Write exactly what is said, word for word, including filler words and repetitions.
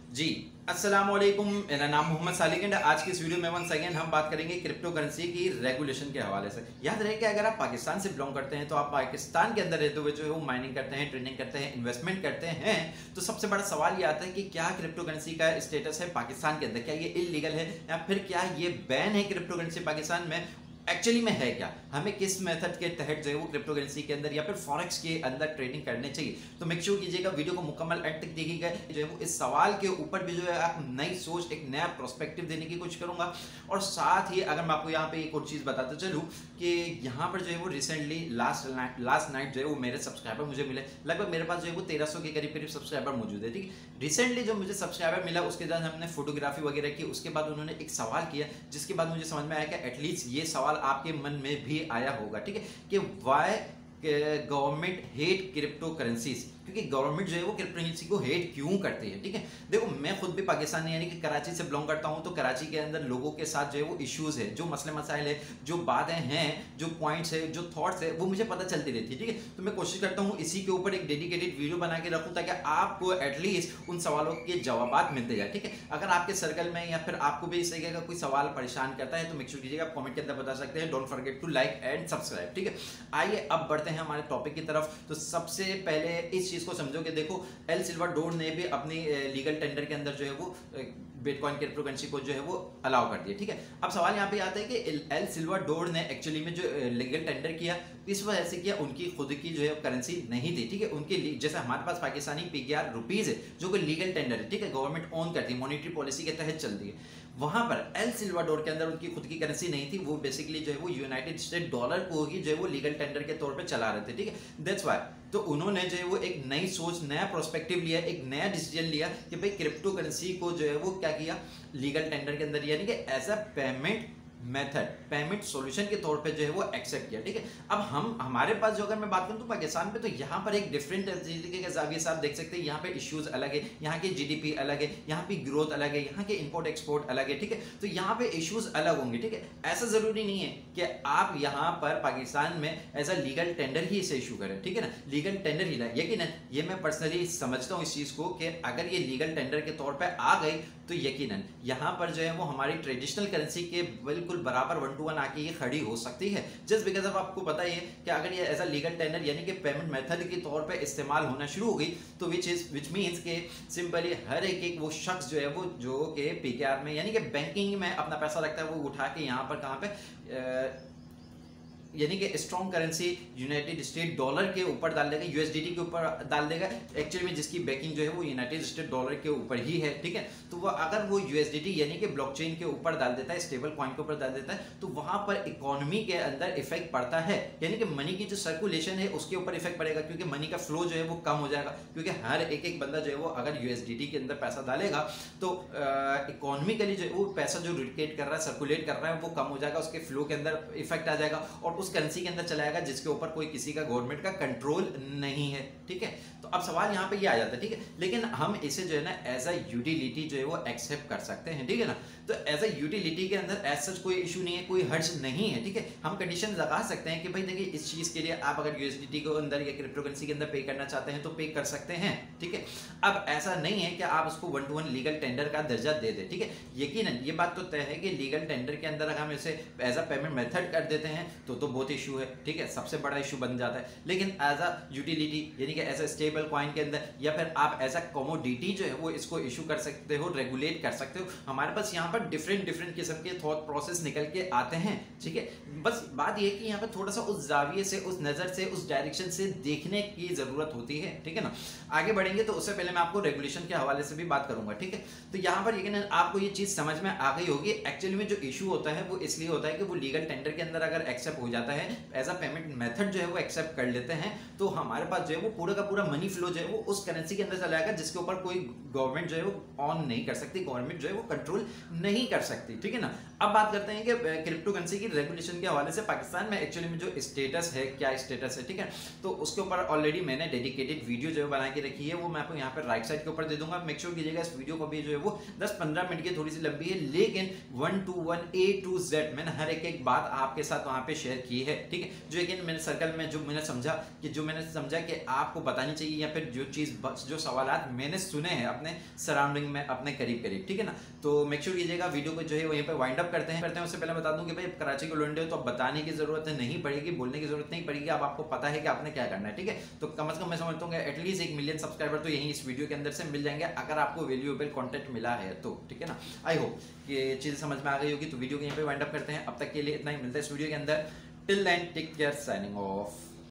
जी अस्सलाम वालेकुम, मेरा नाम मोहम्मद सालिक एंड आज की इस वीडियो में वंस अगेन हम बात करेंगे क्रिप्टो करेंसी की रेगुलेशन के हवाले से। याद रहे कि अगर आप पाकिस्तान से बिलोंग करते हैं तो आप पाकिस्तान के अंदर रहते हुए जो है वो माइनिंग करते हैं, ट्रेडिंग करते हैं, इन्वेस्टमेंट करते हैं, तो सबसे बड़ा सवाल ये आता है कि क्या क्रिप्टो करेंसी का स्टेटस है पाकिस्तान के अंदर, क्या ये इलीगल है या फिर क्या ये बैन है क्रिप्टो करेंसी पाकिस्तान में, एक्चुअली में है क्या, हमें किस मेथड के तहत जो है वो क्रिप्टो करेंसी के अंदर या फिर फॉरेक्स के अंदर ट्रेडिंग करने चाहिए। तो मेक श्योर कीजिएगा वीडियो को मुकम्मल एंड तक देखिएगा, जो है वो इस सवाल के ऊपर भी जो है आप नई सोच, एक नया प्रोस्पेक्टिव देने की कोशिश करूंगा। और साथ ही अगर मैं आपको यहाँ पे एक और चीज बताते चलूँ कि यहाँ पर जो है वो recently last night last night जो है वो मेरे सब्सक्राइबर मुझे मिले, लगभग मेरे पास जो है वो तेरह सौ के करीब करीब सब्सक्राइबर मौजूद है। ठीक है, रिसेंटली जो मुझे सब्सक्राइबर मिला उसके बाद हमने फोटोग्राफी वगैरह की, उसके बाद उन्होंने एक सवाल किया जिसके बाद मुझे समझ में आया कि एटलीस्ट ये सवाल आपके मन में भी आया होगा। ठीक है, कि why government hate crypto currencies, क्योंकि गवर्नमेंट जो है वो क्रिप्टो करेंसी को हेट क्यों करती है। ठीक है, देखो मैं खुद भी पाकिस्तान यानी कि कराची से बिलोंग करता हूं, तो कराची के अंदर लोगों के साथ जो है वो इश्यूज है, जो मसले मसाइल है, जो बातें हैं, जो पॉइंट्स है, जो थॉट्स है, वो मुझे पता चलती रहती है। ठीक है, तो मैं कोशिश करता हूँ इसी के ऊपर एक डेडिकेटेड वीडियो बना के रखूँ ताकि आपको एटलीस्ट उन सवालों के जवाब मिलते जाए। ठीक है, अगर आपके सर्कल में या फिर आपको भी इस तरीके का कोई सवाल परेशान करता है तो मेक श्योर कीजिएगा, आप कमेंट के अंदर बता सकते हैं। Don't forget to like and subscribe. ठीक है, आइए अब बढ़ते हैं हमारे टॉपिक की तरफ। तो सबसे पहले इस चीज को समझो कि देखो एल सिल्वाडोर ने भी अपनी लीगल टेंडर के अंदर जो है वो बिटकॉइन क्रिप्टो करेंसी को जो है वो अलाउ कर दिया। ठीक है, अब सवाल यहाँ पे आता है कि एल सिल्वाडोर ने एक्चुअली में जो लीगल टेंडर किया इस वजह से किया, उनकी खुद की जो है करेंसी नहीं थी। ठीक है, उनके जैसे हमारे पास पाकिस्तानी पीकेआर रुपीज है जो कि लीगल टेंडर है, ठीक है, गवर्नमेंट ओन करती है, मॉनेटरी पॉलिसी के तहत चलती है। वहां पर एल सिल्वाडोर के अंदर उनकी खुद की करेंसी नहीं थी, वो बेसिकली जो है वो यूनाइटेड स्टेट डॉलर को ही जो है वो लीगल टेंडर के तौर पे चला रहे थे। ठीक है, दैट्स व्हाई तो उन्होंने जो है वो एक नई सोच, नया प्रोस्पेक्टिव लिया, एक नया डिसीजन लिया कि भाई क्रिप्टो करेंसी को जो है वो क्या किया, लीगल टेंडर के अंदर यानी कि as a payment method, payment solution के तौर पे जो है वो एक्सेप्ट किया। ठीक है, अब हम हमारे पास जो अगर मैं बात करूं तो पाकिस्तान पे तो यहाँ पर एक डिफरेंट तरीके के जाविये से आप देख सकते हैं, यहाँ पे इश्यूज अलग है, यहाँ के जीडीपी अलग है, यहाँ पे ग्रोथ अलग है, यहाँ के इंपोर्ट एक्सपोर्ट अलग है। ठीक है, तो यहाँ पे इश्यूज अलग होंगे। ठीक है, ऐसा जरूरी नहीं है कि आप यहाँ पर पाकिस्तान में एज अ लीगल टेंडर ही इसे इशू करें। ठीक है ना, लीगल टेंडर ही लाए, यकीन ये मैं पर्सनली समझता हूँ इस चीज को कि अगर ये लीगल टेंडर के तौर पर आ गई तो यकीनन यहाँ पर जो है वो हमारी ट्रेडिशनल करेंसी के बिल्कुल बराबर वन टू वन आके ये खड़ी हो सकती है। जस्ट बिकॉज अब आपको पता ही है कि अगर ये एज अ लीगल टेंडर यानी कि पेमेंट मेथड के तौर पे इस्तेमाल होना शुरू हो गई तो विच इज विच मीन्स के सिंपली हर एक एक वो शख्स जो है वो जो कि पीकेआर में यानी कि बैंकिंग में अपना पैसा रखता है वो उठा के यहाँ पर कहाँ पे यानी कि strong currency united state dollar के ऊपर डाल देगा, यूएसडीटी के ऊपर डाल देगा, एक्चुअली में जिसकी बैकिंग जो है वो यूनाइटेड स्टेट डॉलर के ऊपर ही है। ठीक है, तो वो अगर वो यूएसडीटी यानी कि ब्लॉकचेन के ऊपर डाल देता है, स्टेबल कॉइन के ऊपर डाल देता है, तो वहां पर इकोनॉमी के अंदर इफेक्ट पड़ता है, यानी कि मनी की जो सर्कुलेशन है उसके ऊपर इफेक्ट पड़ेगा, क्योंकि मनी का फ्लो जो है वो कम हो जाएगा, क्योंकि हर एक एक बंदा जो है वो अगर यूएसडीटी के अंदर पैसा डालेगा तो इकोनॉमिकली जो है वो पैसा जो रोटेट कर रहा है, सर्कुलेट कर रहा है, वो कम हो जाएगा, उसके फ्लो के अंदर इफेक्ट आ जाएगा और उस करेंसी के अंदर आएगा जिसके ऊपर कोई किसी का गवर्नमेंट का कंट्रोल नहीं है। ठीक है, तो अब सवाल यहां पे ये आ जाता है। ठीक है, लेकिन हम इसे जो है ना एज अ यूटिलिटी जो है वो एक्सेप्ट कर सकते हैं। ठीक है ना, तो एज अ यूटिलिटी के अंदर एज सच कोई इशू नहीं है, कोई हर्ज नहीं है। ठीक है, हम कंडीशन लगा सकते हैं कि भाई देखिए इस चीज के लिए आप अगर यूएसडीटी के अंदर या क्रिप्टो करेंसी के अंदर पे करना चाहते हैं तो पे कर सकते हैं। ठीक है, अब ऐसा नहीं है कि आप उसको one two one legal tender का दर्जा दे दे। ठीक है, यकीनन ये बात तो तय है कि लीगल टेंडर के अंदर अगर हम इसे एज अ पेमेंट मेथड कर देते हैं तो तो बहुत इशू है। ठीक है, सबसे बड़ा इशू बन जाता है, लेकिन एज अ यूटिलिटी यानी कि एज अ स्टेबल कॉइन के अंदर या फिर आप एज अ कमोडिटी जो है वो इसको इशू कर सकते हो, रेगुलेट कर सकते हो। हमारे पास यहाँ पर डिफरेंट डिफरेंट किस्म के थॉट प्रोसेस निकल के आते हैं। ठीक है, बस बात ये है कि यहाँ पे थोड़ा सा उस जाविये से, उस नजर से, उस डायरेक्शन से देखने की जरूरत होती है। ठीक है ना, आगे बढ़ेंगे तो उससे पहले मैं आपको रेगुलेशन के हवाले से भी बात करूंगा। ठीक है, तो यहाँ पर यकीनन आपको ये चीज समझ में आ गई होगी, एक्चुअली में जो इशू होता है वो इसलिए होता है कि वो लीगल टेंडर के अंदर अगर एक्सेप्ट हो जाता है एज अ पेमेंट मेथड जो है वो एक्सेप्ट कर लेते हैं तो हमारे पास जो है वो पूरा का पूरा मनी फ्लो जो है वो उस करेंसी के अंदर चला जाएगा जिसके ऊपर कोई गवर्नमेंट जो है वो ऑन नहीं कर सकती, गवर्नमेंट जो है वो कंट्रोल नहीं कर सकती। ठीक है ना, अब बात करते हैं कि क्रिप्टो करेंसी की रेगुलेशन के हवाले से पाकिस्तान में एक्चुअली में जो स्टेटस है, क्या स्टेटस है। ठीक है, तो उसके ऊपर ऑलरेडी मैंने डेडिकेटेड वीडियो जो है बना के रखी है, वो मैं आपको यहाँ पर राइट साइड के ऊपर दे दूंगा। मेक श्योर कीजिएगा इस वीडियो को भी जो है वो दस पंद्रह मिनट की थोड़ी सी लंबी है, लेकिन one two one A to Z मैंने हर एक एक बात आपके साथ वहां पे शेयर की है, ठीक है। जो एक मैंने सर्कल में जो मैंने समझा कि जो मैंने समझा कि आपको बतानी चाहिए, या फिर जो चीज़ जो सवालात मैंने सुने हैं अपने सराउंडिंग में, अपने करीब करीब, ठीक है ना। तो मेक श्योर कीजिएगा वीडियो को जो है वहीं पे वाइंड अप करते हैं करते हैं उससे पहले बता दूं कि भाई कराची के लोंडे हो तो बताने की जरूरत नहीं पड़ेगी, बोलने की जरूरत नहीं पड़ेगी, अब आपको पता है कि आपने क्या करना है, ठीक है। तो कम से कम मैं समझता हूँ एटलीस्ट एक मिलियन सब्सक्राइबर तो यही इस वीडियो के अंदर से मिल जाएंगे अगर आपको वैल्यूएबल कंटेंट मिला है तो, ठीक है ना। आई होप कि चीज़ समझ में आ गई होगी। तो वीडियो को यहीं पे वाइंड अप करते हैं, अब तक के लिए इतना ही, मिलता है इस वीडियो के अंदर। Till then take care, signing of.